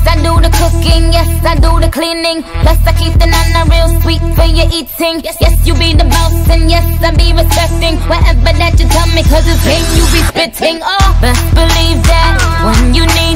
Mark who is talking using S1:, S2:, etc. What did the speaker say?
S1: I do the cooking, yes, I do the cleaning. Plus I keep the nana real sweet for your eating. Yes, you be the boss and yes, I be respecting whatever that you tell me, cause it's game you be spitting. Oh, best believe that when you need